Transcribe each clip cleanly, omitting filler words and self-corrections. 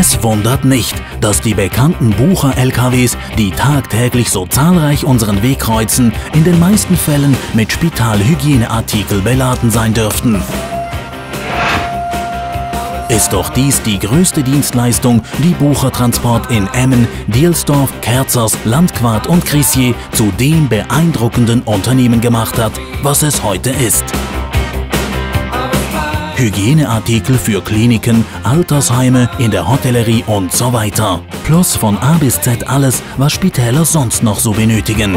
Es wundert nicht, dass die bekannten Bucher-LKWs, die tagtäglich so zahlreich unseren Weg kreuzen, in den meisten Fällen mit Spitalhygieneartikel beladen sein dürften. Ist doch dies die größte Dienstleistung, die Bucher Transport in Emmen, Dielsdorf, Kerzers, Landquart und Crissier zu dem beeindruckenden Unternehmen gemacht hat, was es heute ist. Hygieneartikel für Kliniken, Altersheime, in der Hotellerie und so weiter. Plus von A bis Z alles, was Spitäler sonst noch so benötigen.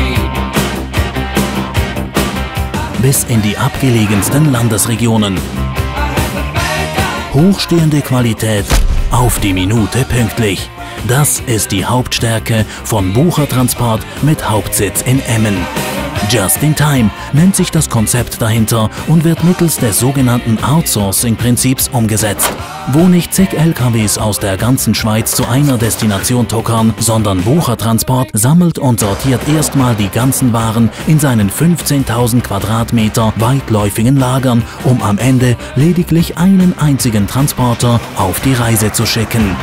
Bis in die abgelegensten Landesregionen. Hochstehende Qualität, auf die Minute pünktlich. Das ist die Hauptstärke von Bucher Transport mit Hauptsitz in Emmen. Just in Time nennt sich das Konzept dahinter und wird mittels des sogenannten Outsourcing-Prinzips umgesetzt, wo nicht zig LKWs aus der ganzen Schweiz zu einer Destination tuckern, sondern Bucher Transport sammelt und sortiert erstmal die ganzen Waren in seinen 15.000 Quadratmeter weitläufigen Lagern, um am Ende lediglich einen einzigen Transporter auf die Reise zu schicken.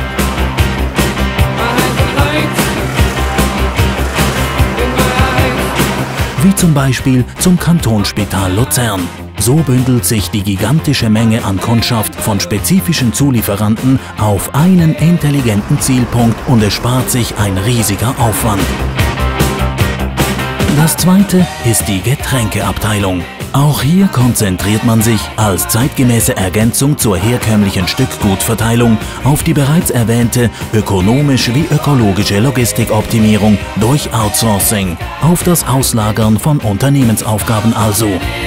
Wie zum Beispiel zum Kantonsspital Luzern. So bündelt sich die gigantische Menge an Kundschaft von spezifischen Zulieferanten auf einen intelligenten Zielpunkt und es spart sich ein riesiger Aufwand. Das zweite ist die Getränkeabteilung. Auch hier konzentriert man sich als zeitgemäße Ergänzung zur herkömmlichen Stückgutverteilung auf die bereits erwähnte ökonomische wie ökologische Logistikoptimierung durch Outsourcing, auf das Auslagern von Unternehmensaufgaben also.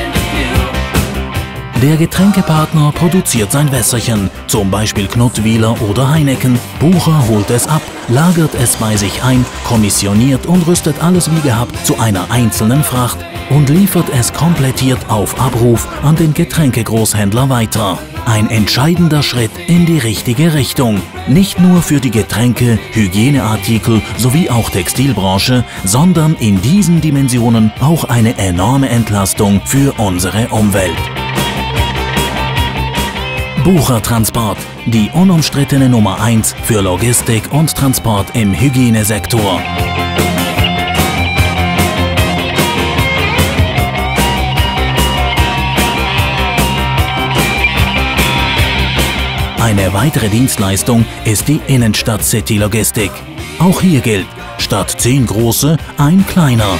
Der Getränkepartner produziert sein Wässerchen, zum Beispiel Knuttwiler oder Heineken. Bucher holt es ab, lagert es bei sich ein, kommissioniert und rüstet alles wie gehabt zu einer einzelnen Fracht und liefert es komplettiert auf Abruf an den Getränkegroßhändler weiter. Ein entscheidender Schritt in die richtige Richtung. Nicht nur für die Getränke, Hygieneartikel sowie auch Textilbranche, sondern in diesen Dimensionen auch eine enorme Entlastung für unsere Umwelt. Bucher Transport, die unumstrittene Nummer 1 für Logistik und Transport im Hygienesektor. Eine weitere Dienstleistung ist die Innenstadt-City-Logistik. Auch hier gilt, statt 10 große, ein kleiner.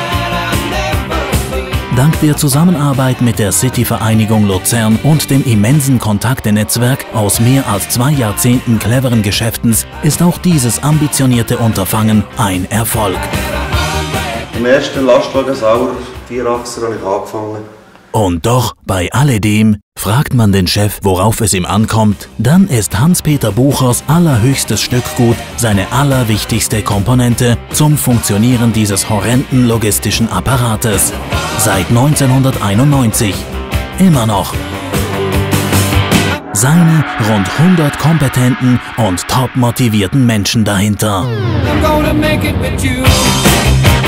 Dank der Zusammenarbeit mit der City-Vereinigung Luzern und dem immensen Kontaktenetzwerk aus mehr als 2 Jahrzehnten cleveren Geschäftens ist auch dieses ambitionierte Unterfangen ein Erfolg. Im ersten Lastwagen sauer, 4-Achser, habe ich angefangen. Und doch, bei alledem, fragt man den Chef, worauf es ihm ankommt, dann ist Hans-Peter Buchers allerhöchstes Stückgut seine allerwichtigste Komponente zum Funktionieren dieses horrenden logistischen Apparates. Seit 1991. Immer noch. Seine rund 100 kompetenten und top motivierten Menschen dahinter.